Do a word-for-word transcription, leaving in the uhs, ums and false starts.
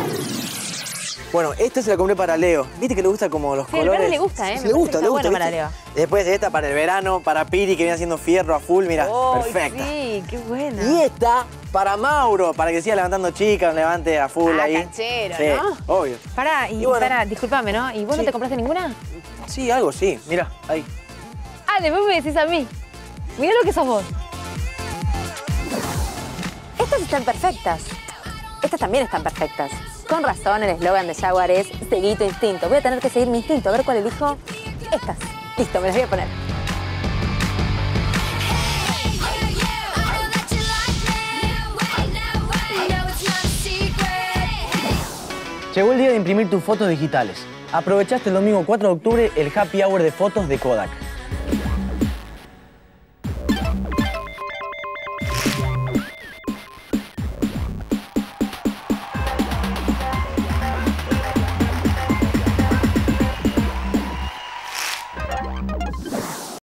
Bueno, esta se la compré para Leo. ¿Viste que le gusta como los Sí, colores? el verde le gusta, ¿eh? Sí, Me le parece gusta, que le está gusta. bueno para ¿viste? Leo. Después de esta para el verano, para Piri, que viene haciendo fierro a full, mira, Oh, perfecta. sí, qué buena. Y esta para Mauro, para que siga levantando chicas, levante a full Ah, ahí. canchero, sí, ¿no? obvio. Pará, y, Y bueno. pará, discúlpame, ¿no? ¿Y vos Sí. no te compraste ninguna? Sí, algo sí, mira, ahí. Ah, después me decís a mí. Mirá lo que sos vos. Estas están perfectas. Estas también están perfectas. Con razón, el eslogan de Jaguar es seguí tu instinto. Voy a tener que seguir mi instinto. A ver cuál elijo. Estas. Listo, me las voy a poner. Llegó el día de imprimir tus fotos digitales. Aprovechaste el domingo cuatro de octubre el Happy Hour de fotos de Kodak.